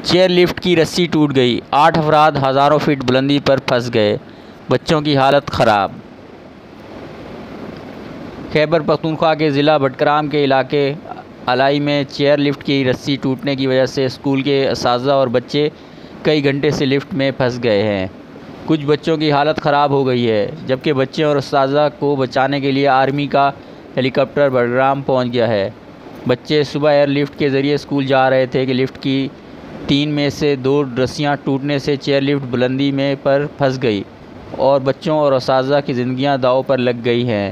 Chair lift کی رسی ٹوٹ گئی، 8 افراد ہزاروں فٹ بلندی پر پھنس گئے، بچوں کی حالت خراب۔ خیبر پختونخوا کے ضلع بٹگرام کے علاقے الائی میں چیئر لفٹ کی رسی ٹوٹنے کی وجہ سے اسکول کے اساتذہ اور بچے کئی گھنٹے سے لفٹ میں پھنس گئے ہیں۔ کچھ بچوں کی حالت خراب ہو گئی ہے، جبکہ بچے اور اساتذہ کو بچانے کے لیے آرمی کا ہیلی کاپٹر بٹگرام پہنچ گیا ہے۔ بچے صبح ایئر لفٹ کے ذریعے اسکول جا رہے تھے کہ لفٹ کی 3 میں سے 2 رسیاں ٹوٹنے سے چیئر لفٹ بلندی میں پر پھنس گئی اور بچوں اور اساتذہ کی زندگیاں داؤ پر لگ گئی ہیں۔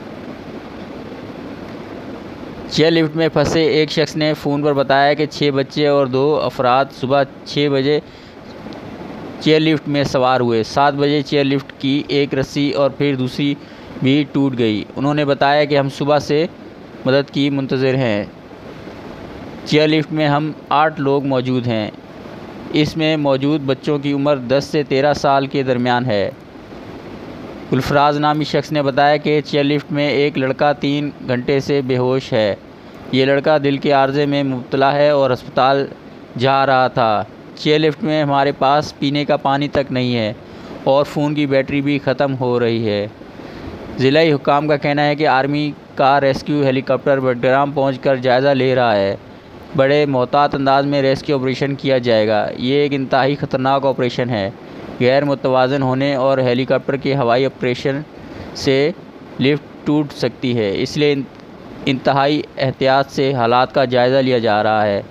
چیئر لفٹ میں پھنسے ایک شخص نے فون پر بتایا کہ 6 بچے اور 2 افراد صبح 6 بجے چیئر لفٹ میں سوار ہوئے۔ 7 بجے چیئر لفٹ کی ایک رسی اور پھر دوسری بھی ٹوٹ گئی۔ انہوں نے بتایا کہ ہم صبح سے مدد کی منتظر ہیں۔ چیئر لفٹ میں ہم 8 لوگ موجود ہیں۔ اس میں موجود بچوں کی عمر 10 سے 13 سال کے درمیان ہے۔ گلفراز نامی شخص نے بتایا کہ چیئر لفٹ میں ایک لڑکا 3 گھنٹے سے بے ہوش ہے۔ یہ لڑکا دل کے عارضے میں مبتلا ہے اور ہسپتال جا رہا تھا۔ چیئر لفٹ میں ہمارے پاس پینے کا پانی تک نہیں ہے اور فون کی بیٹری بھی ختم ہو رہی ہے۔ ضلعی حکام کا کہنا ہے کہ آرمی کا ریسکیو ہیلی کاپٹر بٹگرام پہنچ کر جائزہ لے رہا ہے۔ بڑے محتاط انداز میں ریسکیو آپریشن کیا جائے گا۔ یہ ایک انتہائی خطرناک آپریشن ہے۔ غیر متوازن ہونے اور ہیلی کاپٹر کے ہوائی آپریشن سے لفٹ ٹوٹ سکتی ہے، اس لیے انتہائی احتیاط سے حالات کا جائزہ لیا جا رہا ہے۔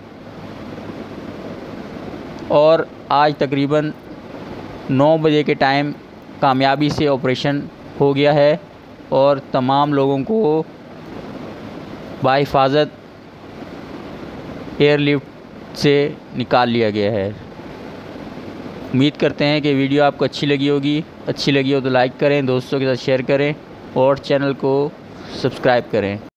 اور آج تقریباً 9 بجے کے ٹائم کامیابی سے آپریشن ہو گیا ہے اور تمام لوگوں کو بحفاظت ایئر لفٹ سے نکال لیا گیا ہے۔ امید کرتے ہیں کہ ویڈیو آپ کو اچھی لگی ہوگی۔ اچھی لگی ہو تو لائک کریں، دوستوں کے ساتھ شیئر کریں اور چینل کو سبسکرائب کریں۔